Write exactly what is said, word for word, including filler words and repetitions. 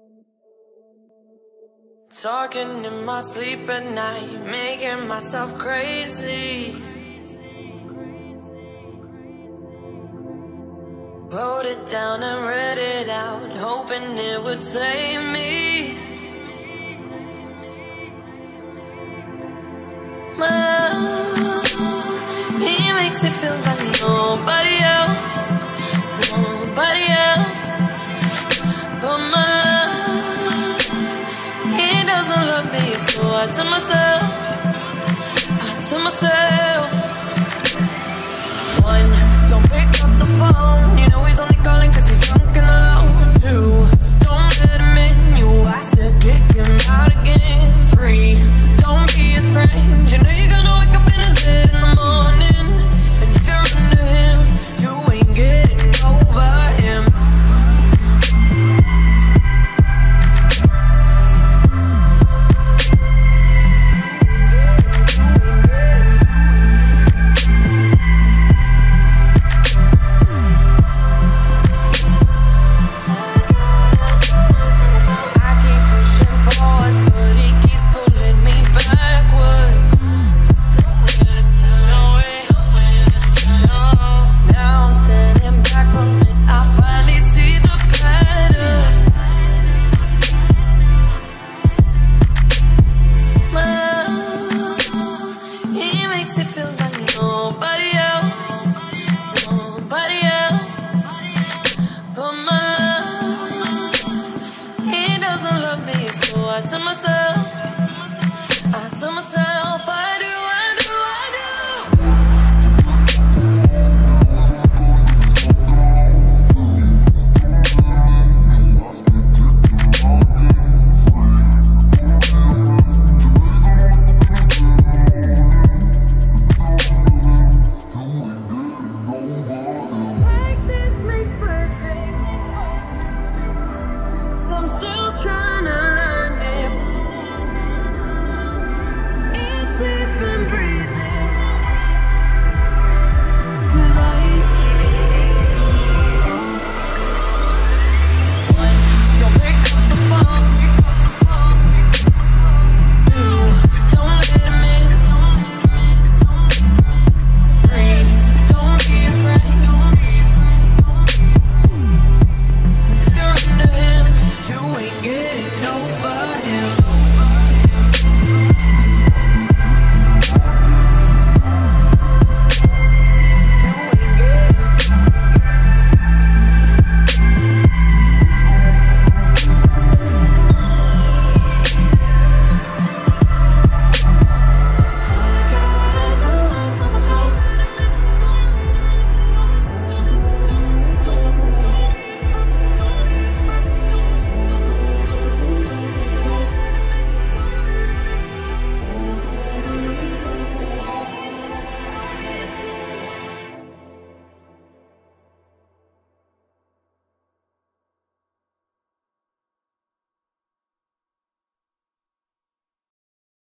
Talking in my sleep at night, making myself crazy. Wrote it down and read it out, hoping it would save me. My love, he makes it feel like nobody else, nobody else. But my love, he doesn't love me, so I tell myself, I tell myself. One, don't pick up the phone, you know he's only calling cause he's drunk and alone. Two, don't let him in, you have to kick him out again. Three, don't be his friend, you know you're gonna wake up in his bed in the morning. And if you're under him, you ain't getting over him. To myself